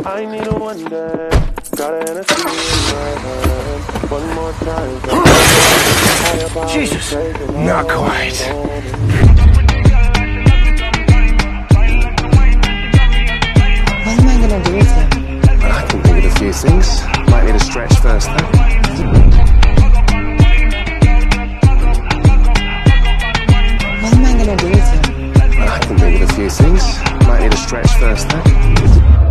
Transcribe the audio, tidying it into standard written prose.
I need a one day. Got an Hennessy in my hand. One more time. Jesus, not quite. What am I gonna do with him? Well, I can think of a few things. Might need a stretch first, though. What am I gonna do with him? Well, I can think of a few things. Might need a stretch first, though.